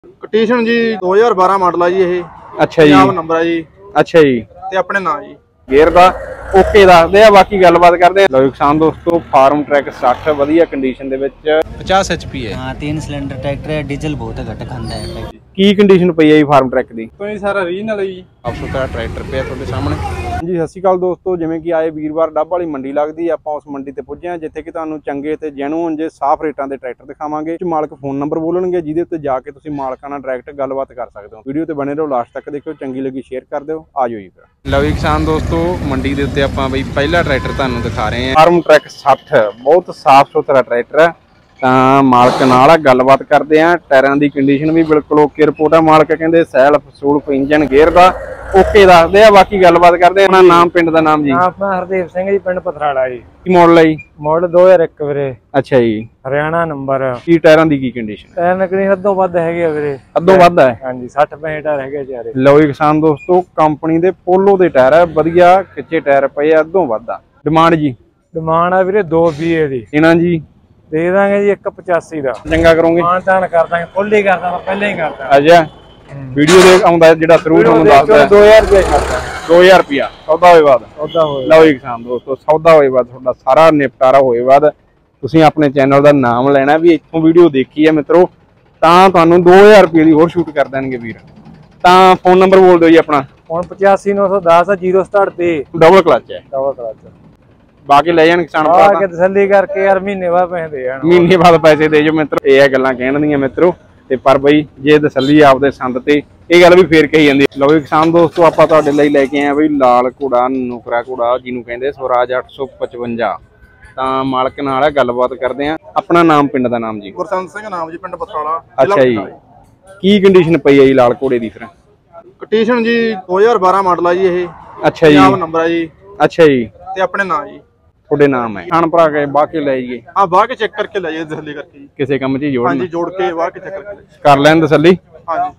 Condition ਜੀ 2012 model ਆ ਜੀ ਇਹ। ਅੱਛਾ ਜੀ, ਪੰਜਾਬ ਨੰਬਰ ਆ ਜੀ। ਅੱਛਾ ਜੀ, ਤੇ ਆਪਣੇ ਨਾਂ ਜੀ। ਗੇਅਰ ਦਾ ਓਕੇ ਦੱਸਦੇ ਆ, ਬਾਕੀ ਗੱਲਬਾਤ ਕਰਦੇ ਆ। ਲਓ ਕਿਸਾਨ ਦੋਸਤੋ, ਫਾਰਮ ਟਰੈਕ 60 ਵਧੀਆ ਕੰਡੀਸ਼ਨ ਦੇ ਵਿੱਚ 50 HP ਹੈ। हाँ 3 सिलेंडर ट्रैक्टर है, डीजल बहुत घट खांदा है ट्रैक्टर। ਕੀ ਕੰਡੀਸ਼ਨ ਪਈ ਹੈ ਜੀ ਫਾਰਮ ਟਰੈਕ ਦੀ? ਤੋਂ ਸਾਰਾ ਰੀਜਨਲ ਹੈ ਜੀ। ਆਪਸੋਤਾ ਟਰੈਕਟਰ ਪਿਆ ਤੁਹਾਡੇ ਸਾਹਮਣੇ। ਜੀ ਸਤਿ ਸ਼੍ਰੀ ਅਕਾਲ ਦੋਸਤੋ, ਜਿਵੇਂ ਕਿ ਆਏ ਵੀਰਵਾਰ ਡੱਬ ਵਾਲੀ ਮੰਡੀ ਲੱਗਦੀ ਆ, ਆਪਾਂ ਉਸ ਮੰਡੀ ਤੇ ਪੁੱਜੇ ਆ ਜਿੱਥੇ ਕਿ ਤੁਹਾਨੂੰ ਚੰਗੇ ਤੇ ਜੈਨੂਅਨ ਜੇ ਸਾਫ਼ ਰੇਟਾਂ ਦੇ ਟਰੈਕਟਰ ਦਿਖਾਵਾਂਗੇ। ਮਾਲਕ ਫੋਨ ਨੰਬਰ ਬੋਲਣਗੇ ਜਿਹਦੇ ਉੱਤੇ ਜਾ ਕੇ ਤੁਸੀਂ ਮਾਲਕਾਂ ਨਾਲ ਡਾਇਰੈਕਟ ਗੱਲਬਾਤ ਕਰ ਸਕਦੇ ਹੋ। ਵੀਡੀਓ ਤੇ ਬਣੇ ਰਹੋ, ਲਾਸਟ ਤੱਕ ਦੇਖਿਓ, ਚੰਗੀ ਲੱਗੀ ਸ਼ੇਅਰ ਕਰ ਦਿਓ। ਆ ਜਾਓ ਜੀ ਫਿਰ। ਲਓ ਜੀ ਕਿਸਾਨ ਦੋਸਤੋ, ਮੰਡੀ ਦੇ ਉੱਤੇ ਆਪਾਂ ਬਈ ਪਹਿਲਾ ਟਰੈਕਟਰ ਤੁਹਾਨੂੰ ਦਿਖਾ ਰਹੇ ਹਾਂ, ਫਾਰਮ ਟਰੈਕ 60। ਬਹੁਤ ਸਾਫ਼ ਸੁਥਰਾ ਟਰੈਕਟਰ ਹੈ। ਤਾਂ ਮਾਲਕ ਨਾਲ ਗੱਲਬਾਤ ਕਰਦੇ ਆ। ਟਾਇਰਾਂ ਦੀ ਕੰਡੀਸ਼ਨ ਵੀ ਬਿਲਕੁਲ ਓਕੇ ਰਿਪੋਰਟ ਆ। ਮਾਲਕ ਕਹਿੰਦੇ ਸੈਲਫ ਸੂਲਫ ਇੰਜਨ ਗੇਅਰ ਦਾ ਓਕੇ ਦੱਸਦੇ ਆ। ਬਾਕੀ ਗੱਲਬਾਤ ਕਰਦੇ ਆ। ਆਪਣਾ ਨਾਮ, ਪਿੰਡ ਦਾ ਨਾਮ ਜੀ? ਆਪਣਾ ਹਰਦੀਪ ਸਿੰਘ ਜੀ, ਪਿੰਡ ਪਥਰਾੜਾ ਜੀ। ਕੀ ਮਾਡਲ ਹੈ ਜੀ? ਮਾਡਲ 2001 ਵੀਰੇ। ਅੱਛਾ ਜੀ, ਹਰਿਆਣਾ ਨੰਬਰ। ਕੀ ਟਾਇਰਾਂ ਦੀ ਕੀ ਕੰਡੀਸ਼ਨ? ਟਾਇਰ ਨਕਲੀ ਅੱਧੋਂ ਵੱਧ ਹੈਗੇ ਆ ਵੀਰੇ। ਅੱਧੋਂ ਵੱਧ ਹੈ? ਹਾਂਜੀ 60-65 ਟਾਇਰ ਹੈਗੇ ਚਾਰੇ। ਲਓ ਜੀ ਕਿਸਾਨ ਦੋਸਤੋ, ਕੰਪਨੀ ਦੇ ਪੋਲੋ ਦੇ ਟਾਇਰ ਹੈ, ਵਧੀਆ ਕੱਚੇ ਟਾਇਰ ਪਏ ਆ, ਅੱਧੋਂ ਵੱਧ ਆ। ਡਿਮਾਂਡ ਜੀ? ਡਿਮਾਂਡ ਆ ਵੀਰੇ 220 ਦੀ। ਇਹਨਾਂ ਜੀ ਦੇ ਦਾਂਗੇ ਜੀ 185 ਦਾ। ਚੰਗਾ ਕਰੋਗੇ? ਮਾਨ ਤਾਨ ਕਰ ਦਾਂਗੇ, ਫੁੱਲ ਹੀ ਕਰਦਾ, ਪਹਿਲਾਂ ਹੀ ਕਰਦਾ। ਅੱਛਾ, ਵੀਡੀਓ ਦੇ ਆਉਂਦਾ ਜਿਹੜਾ ਥਰੂ ਤੁਹਾਨੂੰ ਦੱਸਦਾ 2000 ਰੁਪਏ ਕਰਦਾ। 2000 ਰੁਪਿਆ ਸੌਦਾ ਹੋਏ ਬਾਅਦ? ਸੌਦਾ ਹੋਏ। ਲਓ ਜੀ ਕਿਸਾਨ ਦੋਸਤੋ, ਸੌਦਾ ਹੋਏ ਬਾਅਦ ਤੁਹਾਡਾ ਸਾਰਾ ਨਿਪਟਾਰਾ ਹੋਏ ਬਾਅਦ ਤੁਸੀਂ ਆਪਣੇ ਚੈਨਲ ਦਾ ਨਾਮ ਲੈਣਾ ਵੀ ਇੱਥੋਂ ਵੀਡੀਓ ਦੇਖੀ ਹੈ ਮਿੱਤਰੋ, ਤਾਂ ਤੁਹਾਨੂੰ 2000 ਰੁਪਏ ਦੀ ਹੋਰ ਸ਼ੂਟ ਕਰ ਦੇਣਗੇ ਵੀਰ। ਤਾਂ ਫੋਨ ਨੰਬਰ ਬੋਲ ਦਿਓ ਜੀ ਆਪਣਾ। ਹੁਣ 85910 067 ਡਬਲ ਕਲਚ ਹੈ। Double clutch. ਬਾਕੀ ਲੈ ਜਾਣ ਕਿਸਾਨ ਆ ਕੇ ਤਸੱਲੀ ਕਰਕੇ ਯਾਰ ਮਹੀਨੇ ਬਾਅਦ ਪੈਸੇ ਦੇ ਜਾਣ। ਮਹੀਨੇ ਬਾਅਦ ਪੈਸੇ ਦੇ ਜੋ ਮਿੱਤਰੋ। ਇਹ ਗੱਲਾਂ ਕਹਿਣ ਦੀਆਂ ਮਿੱਤਰੋ, ਤੇ ਪਰ ਬਈ ਜੇ ਤਸੱਲੀ ਆਪਦੇ ਸੰਦ ਤੇ ਇਹ ਗੱਲ ਵੀ ਫੇਰ ਕਹੀ ਜਾਂਦੀ। ਲਓ ਜੀ ਕਿਸਾਨ ਦੋਸਤੋ, ਆਪਾਂ ਤੁਹਾਡੇ ਲਈ ਲੈ ਕੇ ਆਏ ਬਈ ਲਾਲ ਘੋੜਾ, ਨੁਕਰਾ ਘੋੜਾ ਜਿਹਨੂੰ ਕਹਿੰਦੇ ਸਵਰਾਜ 855। ਤਾਂ ਮਾਲਕ ਨਾਲ ਗੱਲਬਾਤ ਕਰਦੇ ਆ। ਆਪਣਾ ਨਾਮ, ਪਿੰਡ ਦਾ ਨਾਮ ਜੀ? ਗੁਰਸੰਤ ਸਿੰਘ ਨਾਮ ਜੀ, ਪਿੰਡ ਪਥਰਾੜਾ। ਅੱਛਾ ਜੀ, ਕੀ ਕੰਡੀਸ਼ਨ ਪਈ ਹੈ ਜੀ ਲਾਲ ਘੋੜੇ ਦੀ ਫਿਰ? ਕੰਡੀਸ਼ਨ ਜੀ 2012 ਮਾਡਲ ਆ ਜੀ ਇਹ। ਅੱਛਾ ਜੀ, ਪੰਜਾਬ ਨੰਬਰ ਆ ਜੀ। ਅੱਛਾ ਜੀ, ਤੇ ਆਪਣੇ ਨਾਂ ਜੀ। ਤੁਹਾਡੇ ਨਾਮ ਹੈ? ਖਾਣ ਭਰਾ ਕੇ ਬਾਹ ਕੇ ਲੈ ਜਾਈਏ? ਹਾਂ, ਬਾਹ ਕੇ ਚੈੱਕ ਕਰਕੇ ਲੈ ਜਾਈਏ, ਤਸੱਲੀ ਕਰਕੇ ਜੀ। ਕਿਸੇ ਕੰਮ 'ਚ ਜੋੜਨਾ? ਹਾਂਜੀ, ਜੋੜ ਕੇ ਬਾਹ ਕੇ ਚੈੱਕ ਕਰਕੇ ਕਰ ਲੈਣ ਤਸੱਲੀ। ਹਾਂਜੀ।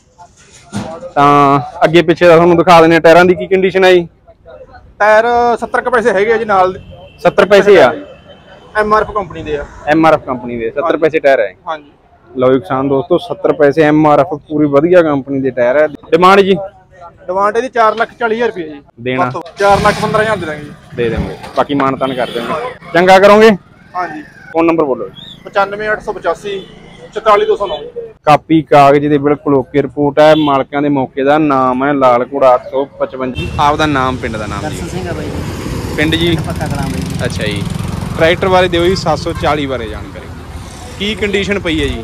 ਤਾਂ ਅੱਗੇ ਪਿੱਛੇ ਦਾ ਤੁਹਾਨੂੰ ਦਿਖਾ ਦਿੰਦੇ ਆ। ਟਾਇਰਾਂ ਦੀ ਕੀ ਕੰਡੀਸ਼ਨ ਹੈ ਜੀ? ਟਾਇਰ 70 ਕੁ ਪੈਸੇ ਹੈਗੇ ਆ ਜੀ ਨਾਲ। 70 ਪੈਸੇ ਆ? MRF ਕੰਪਨੀ ਦੇ ਆ। MRF ਕੰਪਨੀ ਦੇ 70 ਪੈਸੇ ਟਾਇਰ ਹੈ? ਹਾਂਜੀ। ਲਓ ਜੀ ਕਿਸਾਨ ਦੋਸਤੋ, 70 ਪੈਸੇ MRF ਪੂਰੀ ਵਧੀਆ ਕੰਪਨੀ ਦੇ ਟਾਇਰ ਹੈ। ਡਿਮਾਂਡ ਜੀ? ਡਿਮਾਂਡ ਇਹਦੀ 4,40,000 ਰੁਪਏ ਜੀ। ਦੇਣਾ? 4,15,000 ਦੇ ਦਾਂਗੇ ਜੀ। ਦੇ ਦੇਵਾਂਗੇ, ਬਾਕੀ ਮਾਨਤਾਨ ਕਰ ਦੇਵਾਂਗੇ। ਚੰਗਾ ਕਰੋਗੇ? ਹਾਂਜੀ। ਫੋਨ ਨੰਬਰ ਬੋਲੋ ਜੀ। 95,885 44209। ਕਾਪੀ ਕਾਗਜ਼ ਦੇ ਬਿਲਕੁਲ ਓਕੇ ਰਿਪੋਰਟ ਹੈ। ਮਾਲਕਾਂ ਦੇ ਮੌਕੇ ਦਾ ਨਾਮ ਹੈ ਲਾਲ ਘੋੜਾ 855। ਆਪਦਾ ਨਾਮ, ਪਿੰਡ ਦਾ ਨਾਮ ਜੀ? ਦਰਸ਼ਨ ਸਿੰਘ ਆ ਬਾਈ ਜੀ। ਪਿੰਡ ਜੀ? ਪੱਕਾ ਕਲਾਂ ਬਾਈ ਜੀ। ਅੱਛਾ ਜੀ, ਟਰੈਕਟਰ ਬਾਰੇ ਦਿਓ ਜੀ 740 ਬਾਰੇ ਜਾਣਕਾਰੀ। ਕੀ ਕੰਡੀਸ਼ਨ ਪਈ ਹੈ ਜੀ?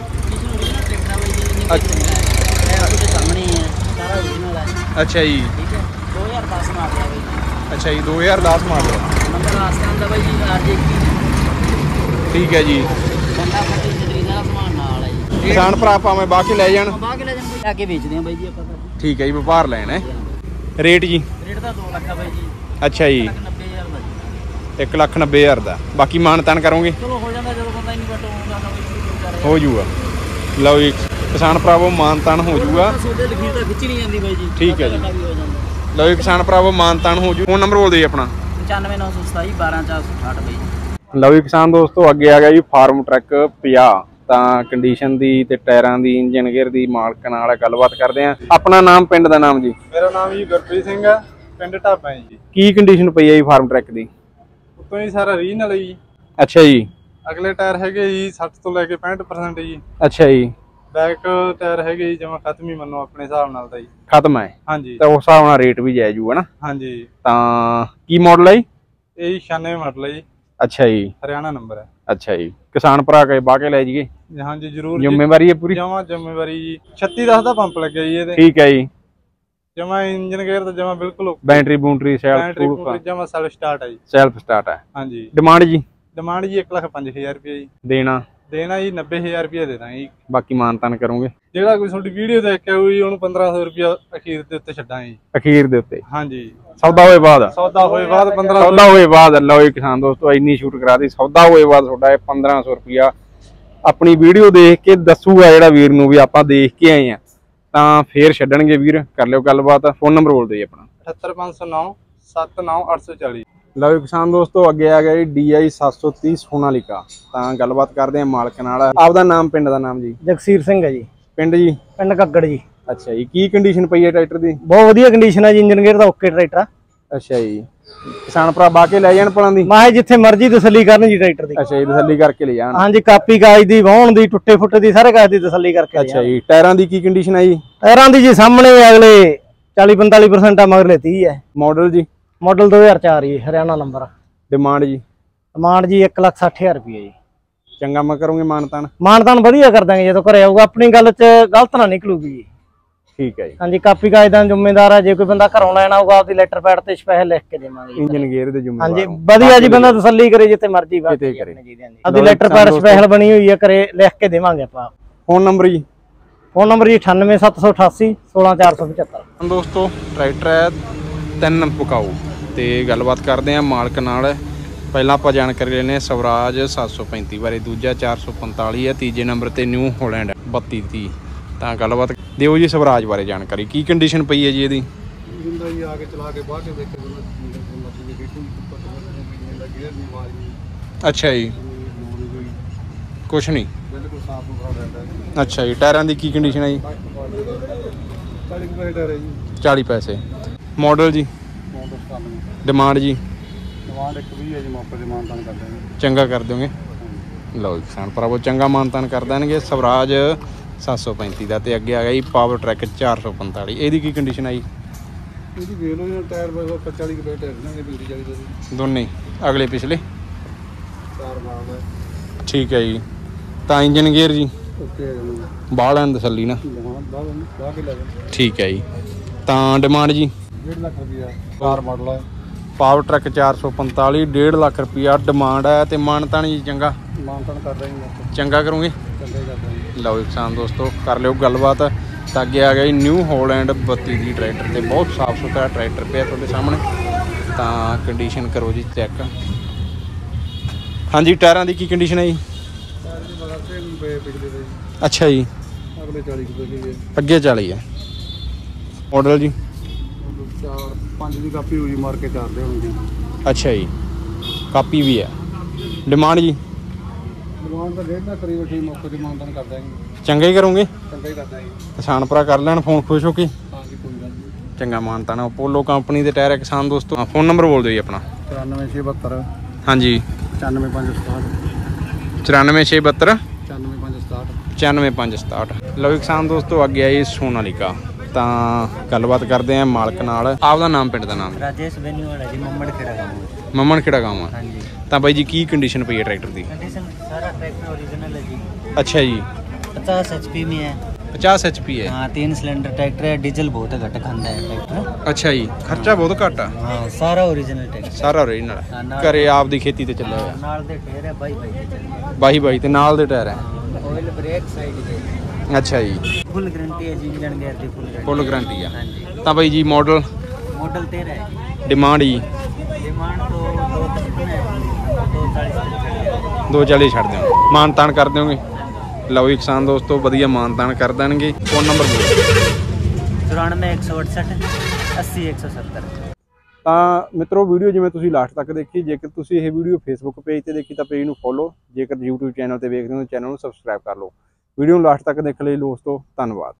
ਅੱਛਾ ਜੀ, 2010 ਮਾਡਲ ਹੈ ਬਾਈ। ਅੱਛਾ ਜੀ, 2010 ਮਾਡਲ। ਨੰਬਰ ਆਸਤਾਨ ਦਾ ਬਾਈ ਜੀ, RJ। ਠੀਕ ਹੈ ਜੀ। ਬੰਦਾ ਫੱਟੀ ਛਤਰੀ ਦਾ ਸਮਾਨ ਨਾਲ ਹੈ ਜੀ। ਕਿਸਾਨ ਭਰਾ ਭਾਵੇਂ ਬਾਹ ਕੇ ਲੈ ਜਾਣ? ਬਾਹ ਕੇ ਲੈ ਜਾਂਦੇ, ਲੈ ਕੇ ਵੇਚਦੇ ਆ ਬਾਈ ਜੀ ਆਪਾਂ ਤਾਂ। ਠੀਕ ਹੈ ਜੀ, ਵਪਾਰ ਲੈਣ ਹੈ। ਰੇਟ ਜੀ? ਰੇਟ ਦਾ 2 ਲੱਖ ਆ ਬਾਈ ਜੀ। ਅੱਛਾ ਜੀ, 90,000 ਦਾ ਜੀ। 1,90,000 ਦਾ। ਬਾਕੀ ਮਾਨਤਾਨ ਕਰੋਗੇ? ਚਲੋ ਹੋ ਜਾਂਦਾ, ਜਦੋਂ ਬੰਦਾ ਇੰਨੀ ਵੱਟੋ ਹੁੰਦਾ ਤਾਂ ਬਾਈ ਹੋ ਜੂਗਾ। ਲਓ ਜੀ ਕਿਸਾਨ ਭਰਾਵੋ, ਮਾਨਤਾਨ ਹੋ ਜੂਗਾ। ਸੋਡੇ ਲਖੀਰ ਤਾਂ ਖਿੱਚ ਨਹੀਂ ਜਾਂਦੀ ਬਾਈ ਜੀ। ਠੀਕ ਹੈ ਜੀ। ਵੀ ਹੋ ਜਾਂਦਾ। ਲਓ ਜੀ ਕਿਸਾਨ ਭਰਾਵੋ, ਮਾਨਤਾਨ ਹੋ ਜੂ। ਫੋਨ ਨੰਬਰ ਬੋਲ ਦਿਓ ਜੀ ਆਪਣਾ। 95,927 12468 ਬਾਈ ਜੀ। ਲਓ ਜੀ ਕਿਸਾਨ ਦੋਸਤੋ, ਅੱਗੇ ਆ ਗਿਆ ਜੀ ਫਾਰਮ ਟਰੈਕ 50। ਤਾਂ ਕੰਡੀਸ਼ਨ ਦੀ ਤੇ ਟਾਇਰਾਂ ਦੀ, ਇੰਜਨ ਗੇਅਰ ਦੀ ਮਾਲਕ ਨਾਲ ਗੱਲਬਾਤ ਕਰਦੇ ਆ। ਆਪਣਾ ਨਾਮ, ਪਿੰਡ ਦਾ ਨਾਮ ਜੀ? ਮੇਰਾ ਨਾਮ ਜੀ ਗੁਰਪ੍ਰੀਤ ਸਿੰਘ ਆ, ਪਿੰਡ ਢਾਬਾ ਜੀ। ਕੀ ਕੰਡੀਸ਼ਨ ਪਈ ਹੈ ਜੀ ਫਾਰਮ ਟਰੈਕ ਦੀ? ਉੱਤੋਂ ਹੀ ਸਾਰਾ ਰੀਜਨਲ ਹੈ ਜੀ। ਅੱਛਾ ਜੀ, ਅਗਲੇ ਟਾਇਰ ਹੈਗੇ ਜੀ 60 ਤੋਂ ਲੈ ਕੇ 65% ਜੀ। ਅੱਛਾ ਜੀ, ਬੈਕ ਟਾਇਰ ਹੈਗੇ ਜੀ ਜਮਾ ਖਤਮ ਹੀ ਮੰਨੋ ਆਪਣੇ ਹਿਸਾਬ ਨਾਲ ਤਾਂ ਜੀ। ਖਤਮ ਹੈ? ਹਾਂਜੀ। ਤਾਂ ਉਸ ਹਿਸਾਬ ਨਾਲ ਰੇਟ ਵੀ ਜਾਇਜ਼ ਹੋਊਗਾ ਨਾ? ਹਾਂਜੀ। ਤਾਂ ਕੀ ਮਾਡਲ ਹੈ ਜੀ? ਇਹ 96 ਮਾਡਲ ਹੈ ਜੀ। ਅੱਛਾ ਜੀ, ਹਰਿਆਣਾ ਨੰਬਰ ਹੈ। ਅੱਛਾ ਜੀ, ਕਿਸਾਨ ਭਰਾ ਕੇ ਬਾਹ ਕੇ ਲੈ ਜਾਈਏ? ਹਾਂਜੀ ਜ਼ਰੂਰ। ਜ਼ਿੰਮੇਵਾਰੀ ਹੈ ਪੂਰੀ? ਜਮਾ ਜ਼ਿੰਮੇਵਾਰੀ ਜੀ। 3610 ਦਾ ਪੰਪ ਲੱਗਿਆ ਜੀ ਇਹਦੇ। ਠੀਕ ਹੈ ਜੀ। ਜਮਾ ਇੰਜਨ ਗੇਅਰ ਤਾਂ ਜਮਾ ਬਿਲਕੁਲ ਬੈਟਰੀ ਬੂਟਰੀ ਸੈਲਫ ਜਮਾ ਸੈਲਫ ਸਟਾਰਟ ਹੈ ਜੀ। ਸੈਲਫ ਸਟਾਰਟ ਹੈ? ਹਾਂਜੀ। ਡਿਮਾਂਡ ਜੀ? ਡਿਮਾਂਡ ਜੀ 1,05,000 ਰੁਪਏ ਜੀ। ਦੇਣਾ? ਦੇਣਾ ਜੀ 90,000 ਰੁਪਏ ਦੇ ਦਾਂਗੇ ਜੀ। ਬਾਕੀ ਮਾਨਤਾਨ ਕਰੋਗੇ? ਜਿਹੜਾ ਕੋਈ ਤੁਹਾਡੀ ਵੀਡੀਓ ਦੇਖ ਕੇ ਹੋਈ ਉਹਨੂੰ 1,500 ਰੁਪਏ ਅਖੀਰ ਦੇ ਉੱਤੇ ਛੱਡਾਂਗੇ ਜੀ। ਅਖੀਰ ਦੇ ਉੱਤੇ? ਹਾਂਜੀ। ਸੌਦਾ ਹੋਏ ਬਾਅਦ? ਸੌਦਾ ਹੋਏ ਬਾਅਦ 1500। ਸੌਦਾ ਹੋਏ ਬਾਅਦ। ਲਓ ਜੀ ਕਿਸਾਨ ਦੋਸਤੋ, ਇੰਨੀ ਸ਼ੂਟ ਕਰਾ ਦੀ। ਸੌਦਾ ਹੋਏ ਬਾਅਦ ਤੁਹਾਡਾ ਇਹ 1500 ਰੁਪਿਆ ਆਪਣੀ ਵੀਡੀਓ ਦੇਖ ਕੇ ਦੱਸੂਗਾ ਜਿਹੜਾ ਵੀਰ ਨੂੰ ਵੀ ਆਪਾਂ ਦੇਖ ਕੇ ਆਏ ਆ, ਤਾਂ ਫੇਰ ਛੱਡਣਗੇ ਵੀਰ। ਕਰ ਲਿਓ ਗੱਲਬਾਤ। ਫੋਨ ਨੰਬਰ ਬੋਲ ਦਿਓ ਜੀ ਆਪਣਾ। 78509 79840। ਲਓ ਜੀ ਕਿਸਾਨ ਦੋਸਤੋ, ਅੱਗੇ ਆ ਗਿਆ ਜੀ DI 730 ਸੋਨਾਲੀਕਾ। ਤਾਂ ਗੱਲਬਾਤ ਕਰਦੇ ਆ ਮਾਲਕ ਨਾਲ। ਆਪਦਾ ਨਾਮ, ਪਿੰਡ ਦਾ ਨਾਮ ਜੀ? ਜਗਸੀਰ ਸਿੰਘ ਹੈ ਜੀ। ਪਿੰਡ ਜੀ? ਪਿੰਡ ਕੱਗੜ ਜੀ। ਅੱਛਾ ਜੀ, ਕੀ ਕੰਡੀਸ਼ਨ ਪਈ ਹੈ ਟਰੈਕਟਰ ਦੀ? ਬਹੁਤ ਵਧੀਆ ਕੰਡੀਸ਼ਨ ਆ ਜੀ, ਇੰਜਨ ਗੇਅਰ ਦਾ ਓਕੇ ਟਰੈਕਟਰ ਆ। ਅੱਛਾ ਜੀ, ਕਿਸਾਨ ਭਰਾ ਬਾਹ ਕੇ ਲੈ ਜਾਣ ਪਲਾਂ ਦੀ? ਮੈਂ ਜਿੱਥੇ ਮਰਜ਼ੀ ਤਸੱਲੀ ਕਰਨ ਜੀ ਟਰੈਕਟਰ ਦੀ। ਅੱਛਾ ਜੀ, ਤਸੱਲੀ ਕਰਕੇ ਲੈ ਜਾਣ। ਹਾਂਜੀ, ਕਾਪੀ ਕਾਜ ਦੀ, ਵਾਹਣ ਦੀ, ਟੁੱਟੇ ਫੁੱਟੇ ਦੀ, ਸਾਰੇ ਕਾਜ ਦੀ ਤਸੱਲੀ ਕਰਕੇ। ਅੱਛਾ ਜੀ, ਟਾਇਰਾਂ ਦੀ ਕੀ ਕੰਡੀਸ਼ਨ ਹੈ ਜੀ? ਟਾਇਰਾਂ ਦੀ ਜੀ ਸਾਹਮਣੇ ਅਗਲੇ 40-45% ਆ, ਮਗਰਲੇ 30 ਹੈ। ਮਾਡਲ ਜੀ? ਮਾਡਲ 2004 ਜੀ, ਹਰਿਆਣਾ ਨੰਬਰ। ਡਿਮਾਂਡ ਜੀ? ਡਿਮਾਂਡ ਜੀ 1,60,000 ਰੁਪਏ ਜੀ। ਚੰਗਾ ਮੈਂ ਕਰੋਗੇ ਮਾਨਤਾਨ? ਮਾਨਤਾਨ ਵਧੀਆ ਕਰ ਦਾਂਗੇ, ਜਦੋਂ ਘਰੇ ਆਊਗਾ। ਆਪਣੀ ਗੱਲ 'ਚ ਗਲਤ ਨਾ ਨਿਕਲੂਗੀ ਜੀ। ਠੀਕ ਹੈ ਜੀ। ਹਾਂਜੀ, ਕਾਪੀ ਕਾਜ ਦਾ ਜ਼ਿੰਮੇਦਾਰ ਆ। ਜੇ ਕੋਈ ਬੰਦਾ ਘਰੋਂ ਲੈਣਾ ਹੋਊਗਾ, ਆਪਦੀ ਲੈਟਰ ਪੈਡ ਤੇ ਸਪੈਸ਼ਲ ਲਿਖ ਕੇ ਦੇਵਾਂਗੇ। ਇੰਜਨ ਗੇਅਰ ਦੇ ਜ਼ਿੰਮੇਵਾਰ? ਹਾਂਜੀ, ਵਧੀਆ ਜੀ, ਬੰਦਾ ਤਸੱਲੀ ਕਰੇ ਜਿੱਥੇ ਮਰਜ਼ੀ ਕਿਤੇ ਕਰੇ। ਆਪਦੀ ਲੈਟਰ ਪੈਡ ਸਪੈਸ਼ਲ ਬਣੀ ਹੋਈ ਹੈ, ਘਰੇ ਲਿਖ ਕੇ ਦੇਵਾਂਗੇ ਆਪਾਂ। ਫੋਨ ਨੰਬਰ ਜੀ? ਫੋਨ ਨੰਬਰ ਜੀ 9878 16475। ਦੋਸਤੋ ਟਰੈਕਟਰ ਹੈ 3 ਪਕਾਊ ਤੇ ਗੱਲਬਾਤ ਕਰਦੇ ਆ ਮਾਲਕ ਨਾਲ। ਪਹਿਲਾਂ ਆਪਾਂ ਜਾਣਕਾਰੀ ਲੈਣੇ ਸਵਰਾਜ 735 ਬਾਰੇ, ਦੂਜਾ 445 ਹੈ, ਤੀਜੇ ਨੰਬਰ ਤੇ ਨਿਊ ਹੋਲੈਂਡ 3230। ਤਾਂ ਗੱਲਬਾਤ ਦਿਓ ਜੀ ਸਵਰਾਜ ਬਾਰੇ ਜਾਣਕਾਰੀ। ਕੀ ਕੰਡੀਸ਼ਨ ਪਈ ਹੈ ਜੀ ਇਹਦੀ? ਜਿੰਦਾ ਜੀ ਆ ਕੇ ਚਲਾ ਕੇ ਬਾਅਦ ਚ ਦੇਖੇ ਅੱਛਾ ਜੀ, ਕੁਛ ਨਹੀਂ, ਬਿਲਕੁਲ ਸਾਫ ਸੁਥਰਾ ਰਹਿੰਦਾ। ਅੱਛਾ ਜੀ, ਟਾਇਰਾਂ ਦੀ ਕੀ ਕੰਡੀਸ਼ਨ ਹੈ ਜੀ? 40 ਰੁਪਏ ਟਾਇਰ ਹੈ ਜੀ। 40 ਪੈਸੇ। ਮਾਡਲ ਜੀ? ਡਿਮਾਂਡ ਜੀ? ਡਿਮਾਂਡ 120 ਹੈ ਜੀ, ਮੌਕੇ ਤੇ ਮਾਨਤਾਨ ਕਰ ਦੇਣਗੇ। ਚੰਗਾ ਕਰ ਦਿਓਗੇ? ਲਓ ਕਿਸਾਨ ਭਰਾਵੋ, ਚੰਗਾ ਮਾਨਤਾਨ ਕਰ ਦੇਣਗੇ। ਸਵਰਾਜ 735 ਦਾ। ਤੇ ਅੱਗੇ ਆ ਗਿਆ ਜੀ ਪਾਵਰ ਟਰੈਕ 445। ਇਹਦੀ ਕੀ ਕੰਡੀਸ਼ਨ ਆ ਜੀ? ਇਹਦੀ ਵੇਖ ਲਓ ਜੀ, ਟਾਇਰ 40 ਰੁਪਏ ਟਾਇਰ ਨੇ, 40 ਦੇ ਦੋਨੇ ਅਗਲੇ ਪਿਛਲੇ? ਚਾਰ ਮਾਰਦਾ। ਠੀਕ ਹੈ ਜੀ। ਤਾਂ ਇੰਜਨ ਗੇਅਰ ਜੀ? ਓਕੇ ਬਾਹ ਲੈਣ ਤਸੱਲੀ ਨਾ? ਬਾਹ ਕੇ ਲੈ ਜਾ। ਠੀਕ ਹੈ ਜੀ। ਤਾਂ ਡਿਮਾਂਡ ਜੀ? 1.5 ਲੱਖ ਰੁਪਇਆ। 4 ਮਾਡਲ ਹੈ। ਪਾਵਰ ਟਰੈਕ 445, 1.5 ਲੱਖ ਰੁਪਇਆ ਡਿਮਾਂਡ ਹੈ। ਤੇ ਮਾਨਤਾਨ ਜੀ ਚੰਗਾ? ਮਾਨਤਾਨ ਕਰ ਦੇਣਗੇ। ਚੰਗਾ ਕਰੋਗੇ? ਚੰਗਾ ਹੀ ਕਰ ਦੇਣਗੇ। ਲਓ ਕਿਸਾਨ ਦੋਸਤੋ, ਕਰ ਲਿਓ ਗੱਲਬਾਤ। ਤਾਂ ਅੱਗੇ ਆ ਗਿਆ ਜੀ ਨਿਊ ਹੋਲੈਂਡ 32 ਦੀ ਟਰੈਕਟਰ ਤੇ ਬਹੁਤ ਸਾਫ ਸੁਥਰਾ ਟਰੈਕਟਰ ਪਿਆ ਤੁਹਾਡੇ ਸਾਹਮਣੇ। ਤਾਂ ਕੰਡੀਸ਼ਨ ਕਰੋ ਜੀ ਚੈੱਕ। ਹਾਂਜੀ, ਟਾਇਰਾਂ ਦੀ ਕੀ ਕੰਡੀਸ਼ਨ ਹੈ ਜੀ? ਟਾਇਰ ਦੀ ਬੜਾ ਸੇਲ ਪਏ ਪਿਛਲੇ ਦੇ। ਅੱਛਾ ਜੀ, ਅਗਲੇ 40 ਰੁਪਏ ਦੇ। ਅੱਗੇ 40 ਹੈ। ਮਾਡਲ ਜੀ? 5 ਦੀ ਕਾਪੀ ਹੋਈ, ਮਾਰ ਕੇ 4 ਦੇ ਹੋਣਗੇ। ਅੱਛਾ ਜੀ, ਕਾਪੀ ਵੀ ਹੈ। ਡਿਮਾਂਡ ਜੀ? ਦੁਕਾਨ ਤਾਂ 1.5 ਲੱਖ ਕਰੀਬ ਠੀਕ, ਮੌਕੇ ਤੇ ਮਾਨਤਾਨ ਕਰ ਦਾਂਗੇ। ਚੰਗਾ ਹੀ ਕਰੋਗੇ? ਚੰਗਾ ਹੀ ਕਰ ਦਾਂਗੇ। ਕਿਸਾਨ ਭਰਾ ਕਰ ਲੈਣ ਫੋਨ ਖੁਸ਼ ਹੋ ਕੇ। ਹਾਂਜੀ, ਕੋਈ ਗੱਲ ਨਹੀਂ। ਚੰਗਾ ਮਾਨਤਾਨ। ਅਪੋਲੋ ਕੰਪਨੀ ਦੇ ਟਾਇਰ ਹੈ ਕਿਸਾਨ ਦੋਸਤੋ। ਫੋਨ ਨੰਬਰ ਬੋਲ ਦਿਓ ਜੀ ਆਪਣਾ। 94 ਹਾਂਜੀ। 95 94 667 95 567। ਲਓ ਜੀ ਕਿਸਾਨ ਦੋਸਤੋ, ਅੱਗੇ ਆਈ ਸੋਨਾਲੀਕਾ। ਤਾਂ ਗੱਲਬਾਤ ਕਰਦੇ ਆ ਮਾਲਕ ਨਾਲ। ਆਪਦਾ ਨਾਮ, ਪਿੰਡ ਦਾ ਨਾਮ? ਰਾਜੇਸ਼ ਬੈਨੀਵਾਲਾ ਜੀ, ਮਮੜ ਖੇੜਾ ਗਾਂव। ਮਮਨ ਖੇੜਾ ਗਾਂव ਆ। ਹਾਂਜੀ। ਤਾਂ ਬਾਈ ਜੀ ਕੀ ਕੰਡੀਸ਼ਨ ਪਈ ਹੈ ਟਰੈਕਟਰ ਦੀ? कंडीशन सारा ट्रैक्टर ओरिजिनल है जी। ਅੱਛਾ ਜੀ, 50 HP में है। 50 HP ਹੈ। हाँ, 3 सिलेंडर ट्रैक्टर है। डीजल बहुत घट खांदा है ट्रैक्टर। ਅੱਛਾ ਜੀ, ਖਰਚਾ ਬਹੁਤ ਘੱਟ ਆ। हाँ, सारा ओरिजिनल ट्रैक्टर। ਸਾਰਾ ਓਰੀਜਨਲ ਹਾਂ, ਨਾਲ- ਘਰੇ ਆਪ ਦੀ ਖੇਤੀ ਤੇ ਚੱਲਿਆ ਹੋਇਆ। नाल दे ढेर है बाई बाई के चलिए। ਬਾਈ ਬਾਈ ਤੇ ਨਾਲ ਦੇ ਟਾਇਰ ਹੈ। ऑयल ब्रेक साइड दे। ਅੱਛਾ ਜੀ, फुल गारंटी है जी, इंजन गेयर की फुल ਫੁੱਲ ਗਾਰੰਟੀ ਆ। हाँ जी। ਤਾਂ ਬਾਈ ਜੀ ਮਾਡਲ? मॉडल 13 है जी। ਡਿਮਾਂਡ ਜੀ? डिमांड तो 2 तक है, 240 तक चल जाएगा। 240 ਛੱਡ ਦਿਓ, ਮਾਨਤਾਨ ਕਰ ਦਿਓਗੇ? ਲਓ ਜੀ ਕਿਸਾਨ ਦੋਸਤੋ, ਵਧੀਆ ਮਾਨਤਾਨ ਕਰ ਦੇਣਗੇ। ਫੋਨ ਨੰਬਰ ਬੋਲੋ। 94 168 80 170। ਤਾਂ ਮਿੱਤਰੋ, ਵੀਡੀਓ ਜਿਵੇਂ ਤੁਸੀਂ ਲਾਸਟ ਤੱਕ ਦੇਖੀ। ਜੇਕਰ ਤੁਸੀਂ ਇਹ ਵੀਡੀਓ ਫੇਸਬੁੱਕ ਪੇਜ ਤੇ ਦੇਖੀ ਤਾਂ ਪੇਜ ਨੂੰ ਫੋਲੋ, ਜੇਕਰ YouTube ਚੈਨਲ ਤੇ ਵੇਖਦੇ ਹੋ ਚੈਨਲ ਨੂੰ ਸਬਸਕ੍ਰਾਈਬ ਕਰ ਲਓ। ਵੀਡੀਓ ਨੂੰ ਲਾਸਟ ਤੱਕ ਦੇਖਣ ਲਈ ਦੋਸਤੋ ਧੰਨਵਾਦ।